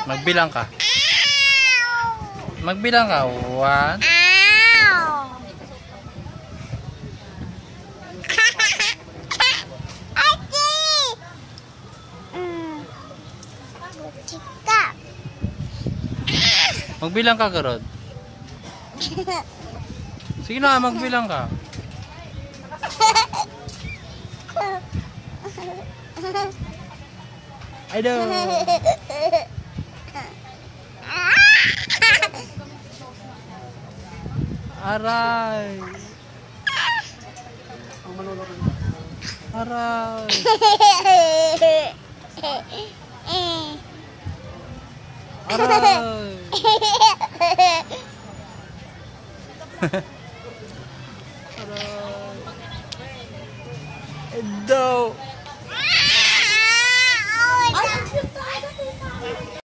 Magbilang ka. Magbilang ka. 1. Magbilang ka, Garod. Sige na, magbilang ka. I know. Aray. Aray. Aray. Aray. No.